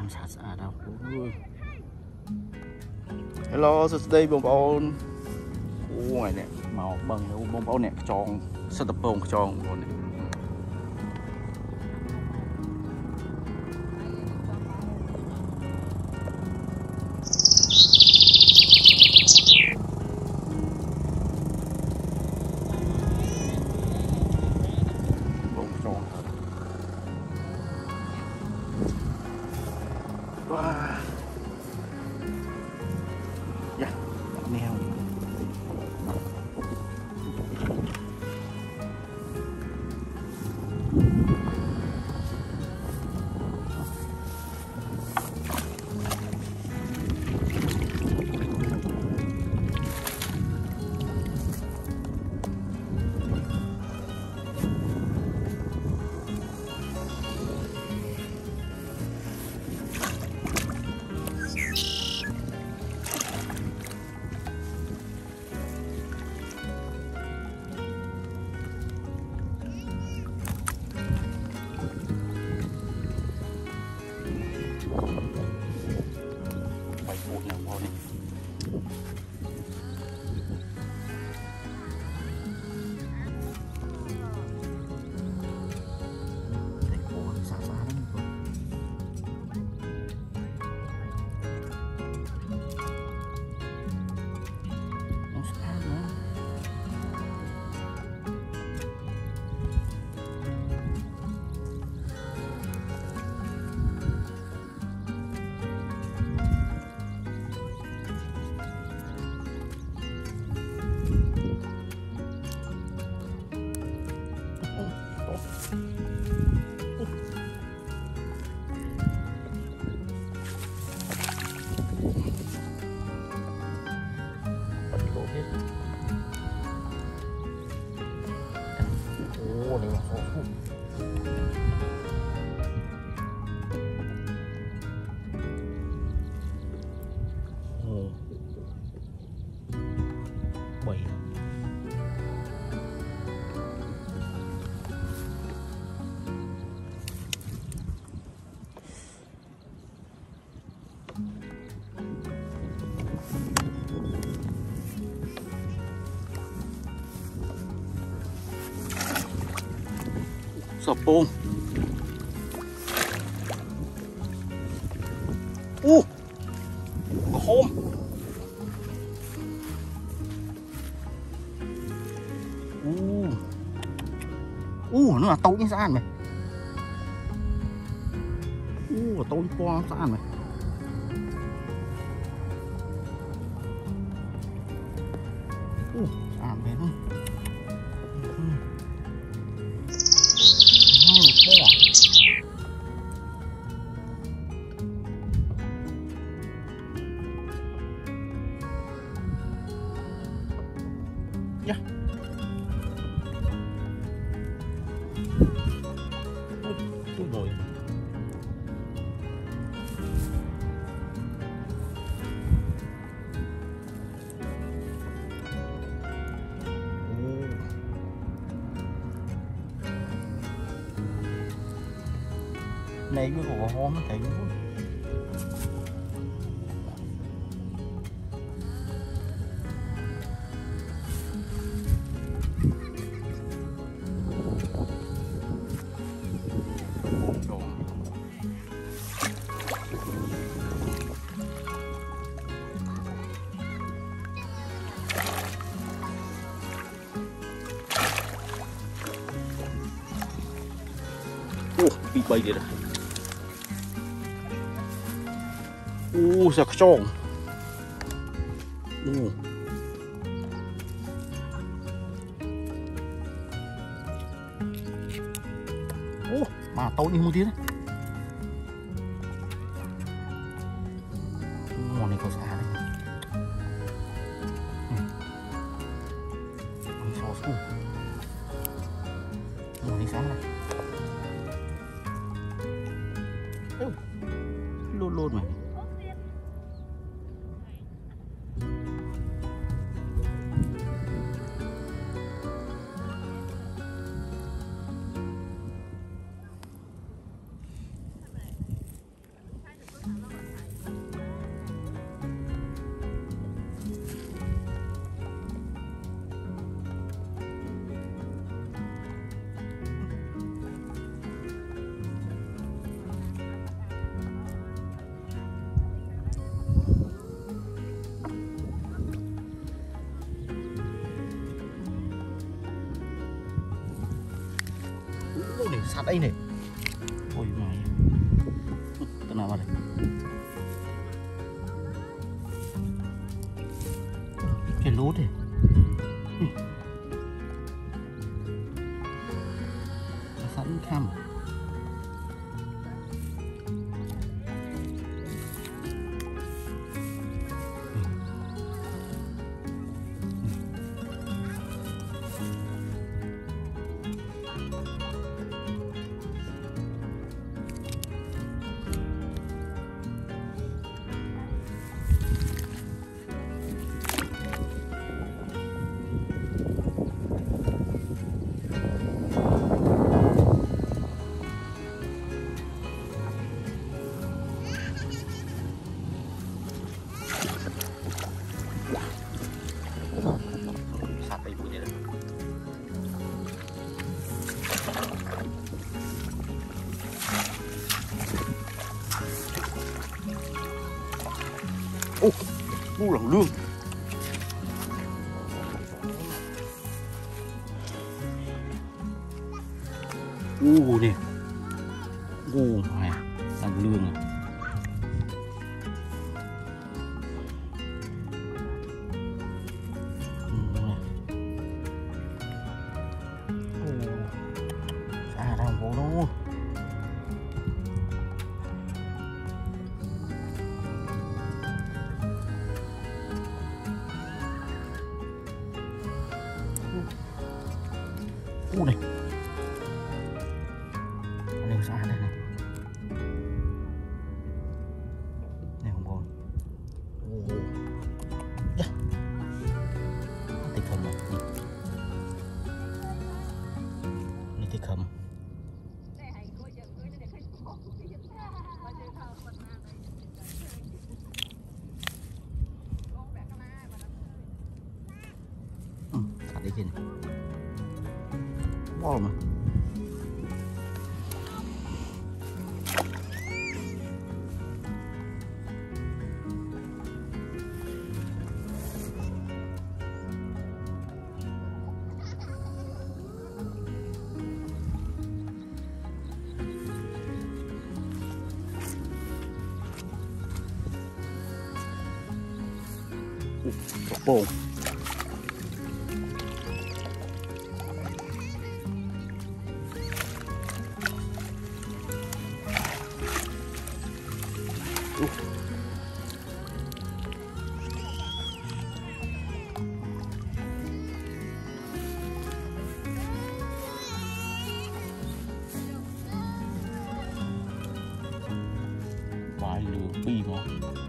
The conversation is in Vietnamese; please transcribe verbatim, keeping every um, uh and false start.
Hello, today bông bông. Ôi nè, màu bần bông bông nè, tròn, sắp tập bông tròn rồi nè. Bông tròn thật. Wow. Yeah, neo. Ồ, đây là số phút. Ồ. Bảy. Sập bông. U có hôm. U U nó là tối như sao mày. U tối qua sao mày. U sao mày nó. Yeah. Ôi rồi. Này cái của hôm nó thấy luôn. Ô, bị bay đi rồi. Ô, sao cái tròn. Ô. Ô, mà tối như một tiếng đấy. Món này có xa đấy. Ăn sò xuống. Món này sáng này. Luôn luôn mày. sát ấy này. Ôi mày. Tên nào vào đây. Cái lốt này. Sẵn khăm. Ô, bu lần lương. U nè. U mày, lần lương à. À, đang vô đâu. U này, đây sao đây này, này không còn, u, yeah, tích khẩm này, này tích khẩm, ừ, thả đây trên này. Wow mà. Bồn. Vài lửa pi mà.